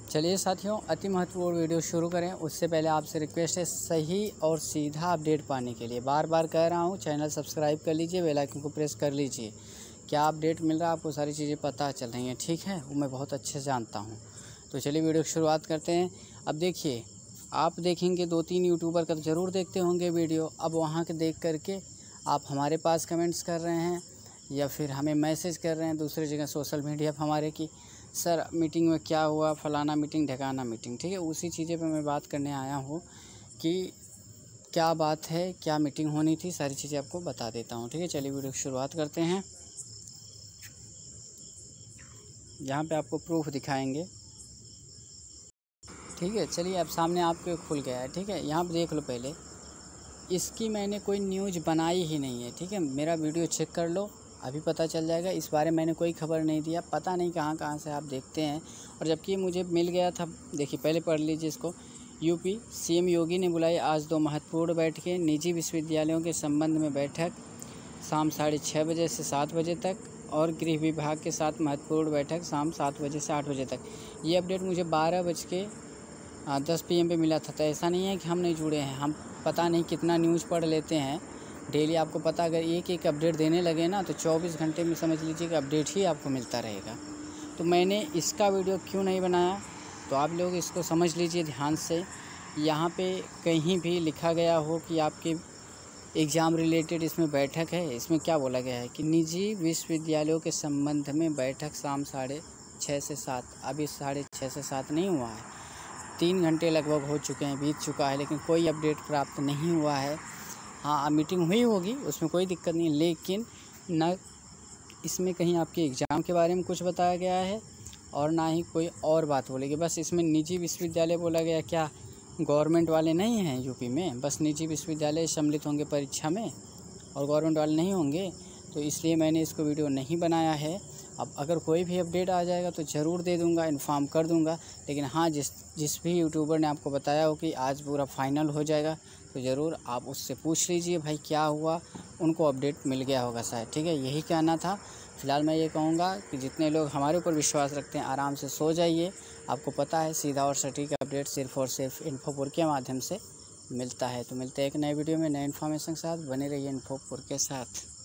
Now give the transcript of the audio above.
चलिए साथियों, अति महत्वपूर्ण वीडियो शुरू करें उससे पहले आपसे रिक्वेस्ट है, सही और सीधा अपडेट पाने के लिए बार बार कह रहा हूं, चैनल सब्सक्राइब कर लीजिए, बेल आइकन को प्रेस कर लीजिए। क्या अपडेट मिल रहा है आपको, सारी चीज़ें पता चल रही हैं, ठीक है, वो मैं बहुत अच्छे से जानता हूँ। तो चलिए वीडियो की शुरुआत करते हैं। अब देखिए, आप देखेंगे 2-3 यूट्यूबर का तो ज़रूर देखते होंगे वीडियो। अब वहाँ के देख करके आप हमारे पास कमेंट्स कर रहे हैं या फिर हमें मैसेज कर रहे हैं दूसरी जगह सोशल मीडिया पर हमारे की, सर मीटिंग में क्या हुआ, फलाना मीटिंग ढकाना मीटिंग, ठीक है। उसी चीज़ें पे मैं बात करने आया हूँ कि क्या बात है, क्या मीटिंग होनी थी, सारी चीज़ें आपको बता देता हूँ, ठीक है। चलिए वीडियो की शुरुआत करते हैं। यहाँ पे आपको प्रूफ दिखाएंगे, ठीक है। चलिए अब सामने आपके खुल गया है, ठीक है। यहाँ पे देख लो, पहले इसकी मैंने कोई न्यूज़ बनाई ही नहीं है, ठीक है। मेरा वीडियो चेक कर लो, अभी पता चल जाएगा। इस बारे में मैंने कोई खबर नहीं दिया, पता नहीं कहाँ से आप देखते हैं। और जबकि मुझे मिल गया था, देखिए पहले पढ़ लीजिए इसको। यूपी सीएम योगी ने बुलाई आज 2 महत्वपूर्ण बैठकें, निजी विश्वविद्यालयों के संबंध में बैठक शाम 6:30 बजे से 7 बजे तक, और गृह विभाग के साथ महत्वपूर्ण बैठक शाम 7 बजे से 8 बजे तक। ये अपडेट मुझे 12:10 PM पे मिला था। तो ऐसा नहीं है कि हम नहीं जुड़े हैं, हम पता नहीं कितना न्यूज़ पढ़ लेते हैं डेली। आपको पता, अगर एक अपडेट देने लगे ना तो 24 घंटे में समझ लीजिए कि अपडेट ही आपको मिलता रहेगा। तो मैंने इसका वीडियो क्यों नहीं बनाया, तो आप लोग इसको समझ लीजिए ध्यान से। यहाँ पे कहीं भी लिखा गया हो कि आपके एग्ज़ाम रिलेटेड इसमें बैठक है, इसमें क्या बोला गया है कि निजी विश्वविद्यालयों के संबंध में बैठक शाम 6:30 से 7। अभी 6:30 से 7 नहीं हुआ है, 3 घंटे लगभग हो चुके हैं, बीत चुका है, लेकिन कोई अपडेट प्राप्त नहीं हुआ है। हाँ, मीटिंग हुई होगी, उसमें कोई दिक्कत नहीं है, लेकिन न इसमें कहीं आपके एग्ज़ाम के बारे में कुछ बताया गया है और ना ही कोई और बात बोलेगी। बस इसमें निजी विश्वविद्यालय बोला गया, क्या गवर्नमेंट वाले नहीं हैं यूपी में? बस निजी विश्वविद्यालय सम्मिलित होंगे परीक्षा में और गवर्नमेंट वाले नहीं होंगे, तो इसलिए मैंने इसको वीडियो नहीं बनाया है। अब अगर कोई भी अपडेट आ जाएगा तो ज़रूर दे दूंगा, इन्फॉर्म कर दूंगा। लेकिन हाँ, जिस भी यूट्यूबर ने आपको बताया हो कि आज पूरा फाइनल हो जाएगा, तो ज़रूर आप उससे पूछ लीजिए भाई क्या हुआ, उनको अपडेट मिल गया होगा शायद, ठीक है। यही कहना था। फ़िलहाल मैं ये कहूँगा कि जितने लोग हमारे ऊपर विश्वास रखते हैं, आराम से सो जाइए। आपको पता है, सीधा और सटीक अपडेट सिर्फ़ और सिर्फ इन्फोपुर के माध्यम से मिलता है। तो मिलते हैं एक नए वीडियो में नए इन्फॉर्मेशन के साथ, बने रहिए इन्फोपुर के साथ।